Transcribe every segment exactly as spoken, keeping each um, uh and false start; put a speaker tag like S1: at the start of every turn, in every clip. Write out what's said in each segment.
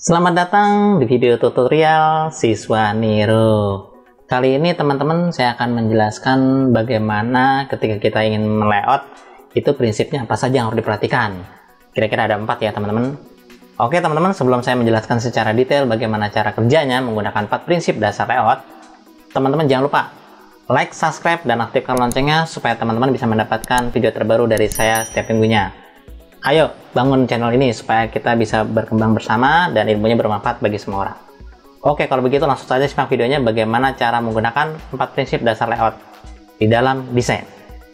S1: Selamat datang di video tutorial Siswa Niro. Kali ini teman-teman saya akan menjelaskan bagaimana ketika kita ingin melayout itu prinsipnya apa saja yang harus diperhatikan. Kira-kira ada empat ya teman-teman. Oke teman-teman, sebelum saya menjelaskan secara detail bagaimana cara kerjanya menggunakan empat prinsip dasar layout, teman-teman jangan lupa like, subscribe, dan aktifkan loncengnya supaya teman-teman bisa mendapatkan video terbaru dari saya setiap minggunya. Ayo bangun channel ini supaya kita bisa berkembang bersama dan ilmunya bermanfaat bagi semua orang. Oke, kalau begitu langsung saja simak videonya bagaimana cara menggunakan empat prinsip dasar layout di dalam desain.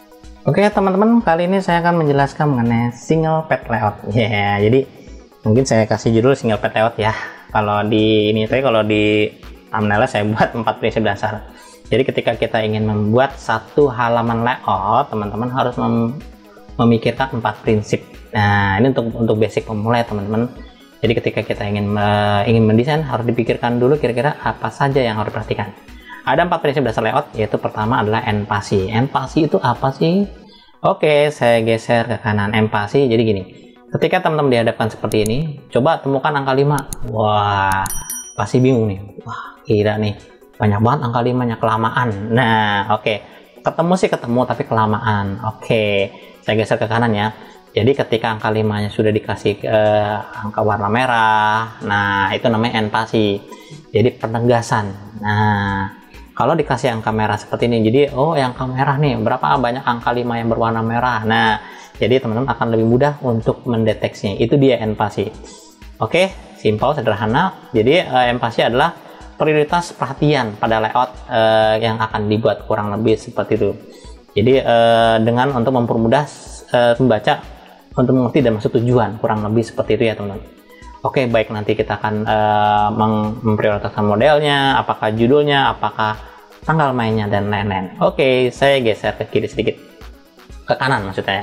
S1: Oke teman-teman, kali ini saya akan menjelaskan mengenai single page layout. Ya, yeah, jadi mungkin saya kasih judul single page layout ya. Kalau di ini tadi kalau di thumbnail saya buat empat prinsip dasar. Jadi ketika kita ingin membuat satu halaman layout, teman-teman harus mem memikirkan empat prinsip. Nah, ini untuk untuk basic pemula ya teman-teman. Jadi ketika kita ingin uh, ingin mendesain harus dipikirkan dulu kira-kira apa saja yang harus diperhatikan. Ada empat prinsip dasar layout, yaitu pertama adalah empasi. Empasi itu apa sih? Oke, saya geser ke kanan. Empasi jadi gini. Ketika teman-teman dihadapkan seperti ini, coba temukan angka lima. Wah, pasti bingung nih. Wah, kira nih banyak banget angka limanya, kelamaan. Nah, oke. Ketemu sih ketemu tapi kelamaan. Oke, saya geser ke kanan ya. Jadi ketika angka limanya sudah dikasih eh, angka warna merah, nah itu namanya empasi. Jadi penegasan. Nah, kalau dikasih angka merah seperti ini, jadi oh yang angka merah nih, berapa banyak angka lima yang berwarna merah. Nah, jadi teman-teman akan lebih mudah untuk mendeteksinya. Itu dia empasi. Oke, simpel, sederhana. Jadi eh, empasi adalah prioritas perhatian pada layout eh, yang akan dibuat, kurang lebih seperti itu. Jadi eh, dengan untuk mempermudah eh, membaca untuk mengerti dan masuk tujuan, kurang lebih seperti itu ya teman-teman. Oke, baik, nanti kita akan uh, memprioritaskan modelnya, apakah judulnya, apakah tanggal mainnya, dan lain-lain. Oke, saya geser ke kiri sedikit, ke kanan maksudnya.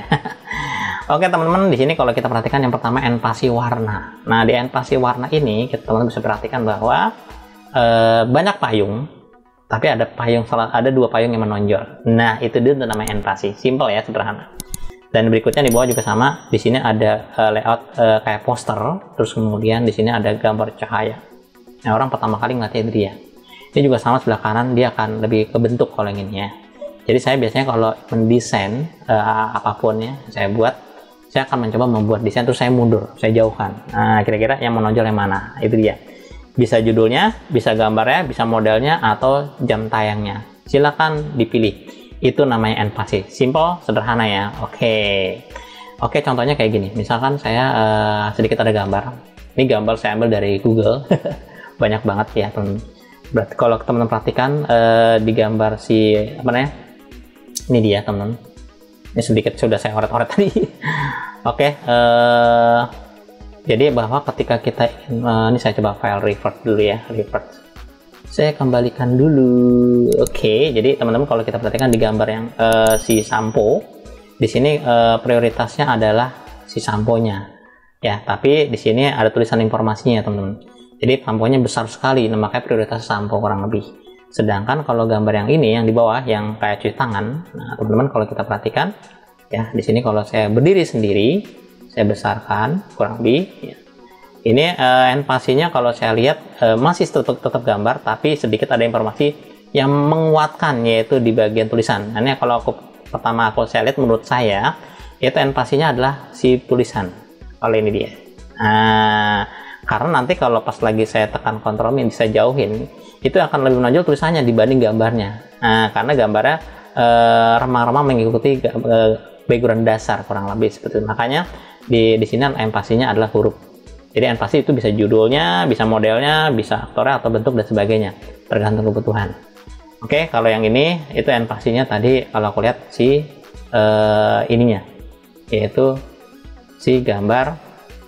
S1: Oke teman-teman, di sini kalau kita perhatikan yang pertama empasi warna. Nah, di empasi warna ini kita teman-teman bisa perhatikan bahwa uh, banyak payung, tapi ada payung salah ada dua payung yang menonjol. Nah, itu dia namanya empasi. Simple ya, sederhana. Dan berikutnya di bawah juga sama, di sini ada uh, layout uh, kayak poster, terus kemudian di sini ada gambar cahaya. Nah, orang pertama kali ngeliatnya dia. Ini juga sama sebelah kanan, dia akan lebih ke bentuk kalau yang ini ya. Jadi saya biasanya kalau mendesain uh, apapun ya, saya buat, saya akan mencoba membuat desain terus saya mundur, saya jauhkan. Nah, kira-kira yang menonjol yang mana? Itu dia. Bisa judulnya, bisa gambarnya, bisa modelnya, atau jam tayangnya. Silakan dipilih. Itu namanya empasi. Simple, sederhana ya. Oke. Oke, contohnya kayak gini. Misalkan saya uh, sedikit ada gambar. Ini gambar saya ambil dari Google. Banyak banget ya, teman. Berarti kalau teman-teman perhatikan uh, di gambar si apa namanya? Ini dia, teman. Ini sedikit sudah saya oret-oret tadi. Oke, uh, jadi bahwa ketika kita ingin, uh, ini saya coba file revert dulu ya, revert. Saya kembalikan dulu. Oke, jadi teman-teman kalau kita perhatikan di gambar yang uh, si sampo, di sini uh, prioritasnya adalah si samponya, ya. Tapi di sini ada tulisan informasinya, teman-teman. Jadi samponya besar sekali, nah, makanya prioritas sampo kurang lebih. Sedangkan kalau gambar yang ini, yang di bawah, yang kayak cuci tangan, nah teman-teman kalau kita perhatikan, ya di sini kalau saya berdiri sendiri, saya besarkan kurang lebih. Ya. Ini uh, empasinya kalau saya lihat uh, masih tetap, tetap gambar, tapi sedikit ada informasi yang menguatkan, yaitu di bagian tulisan. Nah, ini kalau aku pertama aku saya lihat, menurut saya itu empasinya adalah si tulisan. Kalau ini dia. Nah, karena nanti kalau pas lagi saya tekan Ctrl min bisa jauhin, itu akan lebih menonjol tulisannya dibanding gambarnya. Nah, karena gambarnya remang-remang uh, mengikuti uh, background dasar kurang lebih seperti itu. Makanya di di sini empasinya adalah huruf. Jadi empasi itu bisa judulnya, bisa modelnya, bisa aktornya atau bentuk dan sebagainya, tergantung kebutuhan. Oke, kalau yang ini itu empasinya tadi kalau aku lihat si uh, ininya, yaitu si gambar.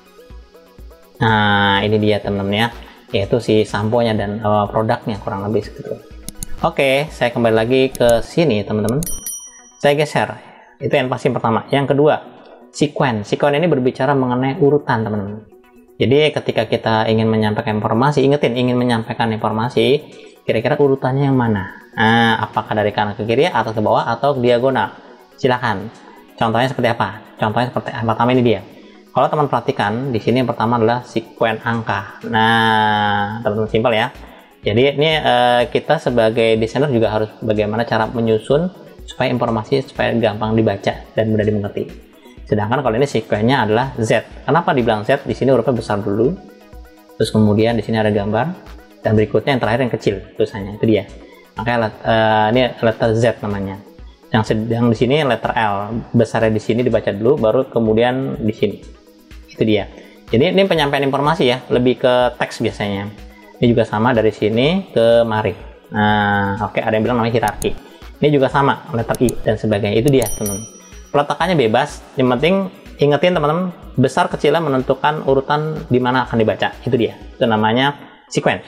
S1: Nah, ini dia teman-teman ya, yaitu si samponya dan uh, produknya kurang lebih segitu. Oke, saya kembali lagi ke sini teman-teman. Saya geser. Itu empasi pertama. Yang kedua, sequence. Sequence ini berbicara mengenai urutan teman-teman. Jadi ketika kita ingin menyampaikan informasi, ingetin ingin menyampaikan informasi, kira-kira urutannya yang mana? Nah, apakah dari kanan ke kiri atau ke bawah atau ke diagonal? Silakan. Contohnya seperti apa? Contohnya seperti pertama ini dia. Kalau teman perhatikan, di sini yang pertama adalah sekuen angka. Nah, teman-teman simpel ya. Jadi ini uh, kita sebagai desainer juga harus bagaimana cara menyusun supaya informasi supaya gampang dibaca dan mudah dimengerti. Sedangkan kalau ini sekuennya adalah Z. Kenapa dibilang Z? Di sini hurufnya besar dulu, terus kemudian di sini ada gambar, dan berikutnya yang terakhir yang kecil tulisannya, itu dia. Makanya uh, ini letter Z namanya. Yang sedang di sini letter L, besarnya di sini dibaca dulu, baru kemudian di sini. Itu dia. Jadi ini penyampaian informasi ya, lebih ke teks biasanya. Ini juga sama dari sini ke mari. Nah, oke, ada yang bilang namanya hierarki. Ini juga sama, letter I dan sebagainya. Itu dia, teman. Peletakannya bebas. Yang penting ingetin teman-teman, besar kecilnya menentukan urutan di mana akan dibaca. Itu dia. Itu namanya sequence.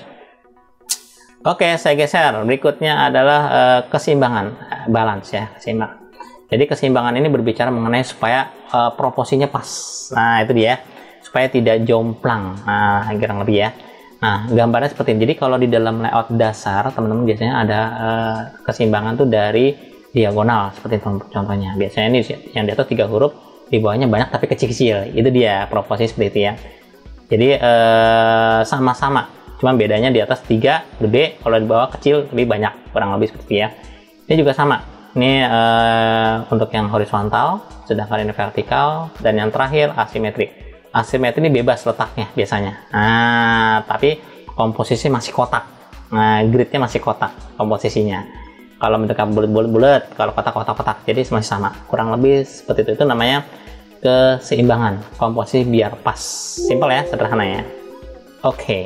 S1: Oke, saya geser. Berikutnya adalah uh, keseimbangan, balance ya, keseimbangan. Jadi keseimbangan ini berbicara mengenai supaya uh, proporsinya pas. Nah, itu dia. Supaya tidak jomplang. Nah, kurang lebih ya. Nah, gambarnya seperti ini. Jadi kalau di dalam layout dasar, teman-teman biasanya ada uh, keseimbangan tuh dari diagonal. Seperti itu contohnya. Biasanya ini yang di atas tiga huruf, di bawahnya banyak tapi kecil-kecil. Itu dia proporsi seperti itu ya. Jadi sama-sama. Uh, Cuma bedanya di atas tiga gede, kalau di bawah kecil lebih banyak. Kurang lebih seperti ya. Ini juga sama. Ini uh, untuk yang horizontal, sedangkan ini vertikal, dan yang terakhir asimetrik. Asimetrik ini bebas letaknya biasanya. Nah, tapi komposisi masih kotak. Nah, gridnya masih kotak komposisinya. Kalau bentuknya bulat-bulat, kalau kotak-kotak-kotak, jadi masih sama. Kurang lebih seperti itu. Itu namanya keseimbangan. Komposisi biar pas. Simpel ya, sederhana ya. Oke. Okay.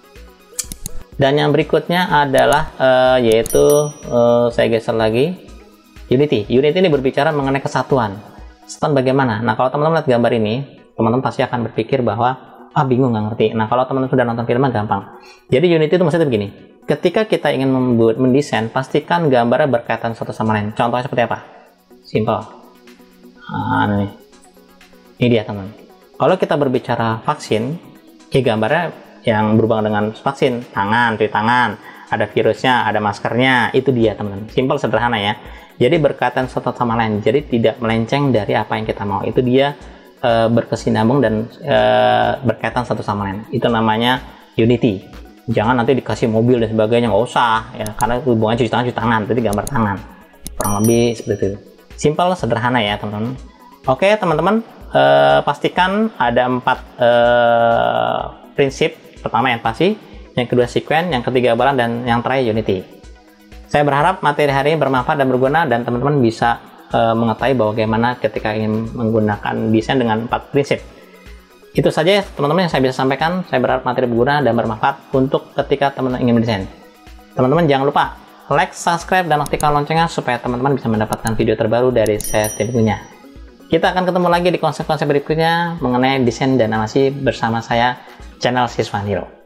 S1: Dan yang berikutnya adalah uh, yaitu uh, saya geser lagi. Unity. Unity ini berbicara mengenai kesatuan. Kesatuan bagaimana? Nah, kalau teman-teman lihat gambar ini, teman-teman pasti akan berpikir bahwa, ah bingung, nggak ngerti. Nah, kalau teman-teman sudah nonton filmnya gampang. Jadi Unity itu maksudnya begini. Ketika kita ingin membuat, mendesain, pastikan gambarnya berkaitan satu sama lain. Contohnya seperti apa? Simple. Nah, ini. Ini dia, teman. Kalau kita berbicara vaksin, ya gambarnya yang berhubungan dengan vaksin. Tangan, cuci tangan. Ada virusnya, ada maskernya. Itu dia, teman-teman. Simple, sederhana ya. Jadi berkaitan satu sama lain, jadi tidak melenceng dari apa yang kita mau. Itu dia e, berkesinambung dan e, berkaitan satu sama lain. Itu namanya Unity. Jangan nanti dikasih mobil dan sebagainya, nggak usah ya, karena hubungannya cuci tangan cuci tangan, jadi gambar tangan. Kurang lebih seperti itu. Simple, sederhana ya teman-teman. Oke teman-teman, e, pastikan ada empat e, prinsip. Pertama yang pasti, yang kedua sequence, yang ketiga balance, dan yang terakhir Unity. Saya berharap materi hari ini bermanfaat dan berguna, dan teman-teman bisa uh, mengetahui bahwa bagaimana ketika ingin menggunakan desain dengan empat prinsip. Itu saja ya teman-teman yang saya bisa sampaikan. Saya berharap materi berguna dan bermanfaat untuk ketika teman-teman ingin mendesain. Teman-teman jangan lupa like, subscribe, dan aktifkan loncengnya supaya teman-teman bisa mendapatkan video terbaru dari saya setiap minggunya. Kita akan ketemu lagi di konsep-konsep berikutnya mengenai desain dan animasi bersama saya, channel Siswa Niro.